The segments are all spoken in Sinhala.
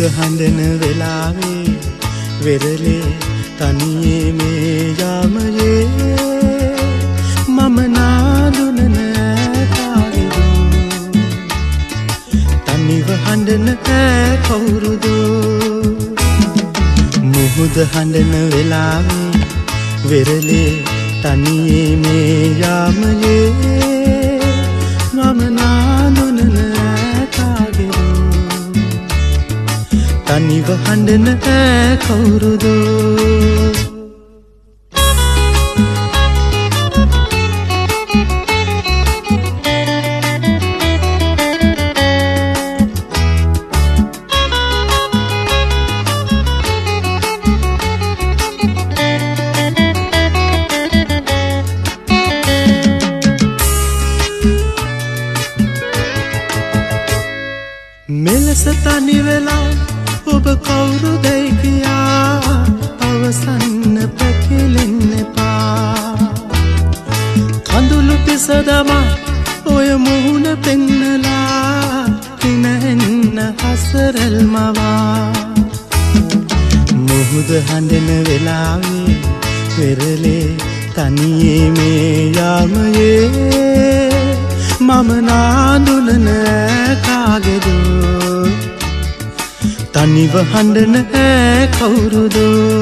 හඬන වෙලාවේ වෙරළේ තනියේ මේ යාමයේ මම නාදුන කාගේද තනිව හඬන කවුරුද මුහුද හඬන වෙලාවේ වෙරළේ තනියේ මේ යාමයේ මම නාදුන කාගේද තනිව හඬන කවුරුද මෙලෙස තනි වෙලා ඔබ කවුරුදයි කියා අවසන්න පැකිලෙන්න එපා කඳුළු පිස දමා ඔය මුහුණ පෙන්නලා කිනහෙන්න හසරල් මවා මුහුද හඬන වෙලාවේ වෙරළේ තනියේ මේ යාමයේ මම නාඳුනන කාගේද තනිව හඬන කවුරුද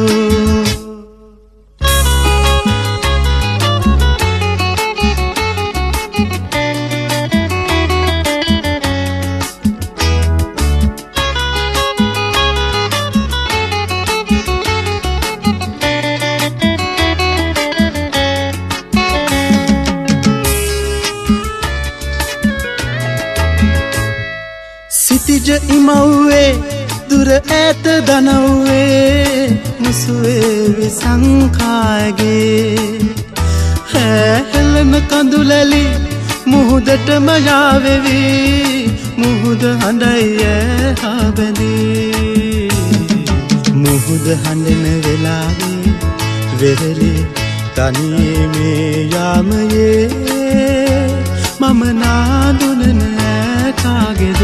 සිටිජ ඉමව්වේ දුර ඈත දනව්වේ මුසුවේ විසංකායගේ හැහෙලන කඳුලැලි මුහුදටම යාවෙවි මුහුද හඬයි හා බැඳී මුහුද හඬන වෙලාවේ වෙරළේ තනියේ මේ යාමයේ මම නාඳුනන කාගේද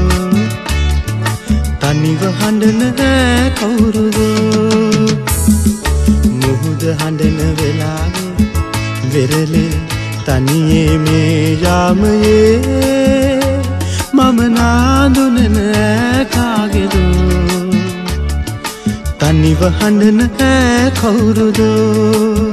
තනිව හඬන කවුරුද මුහුද හඬන වෙලාවේ වෙරළේ තනියේ මේ යාමයේ මම නාඳුනන කාගේද තනිව හඬන කවුරුද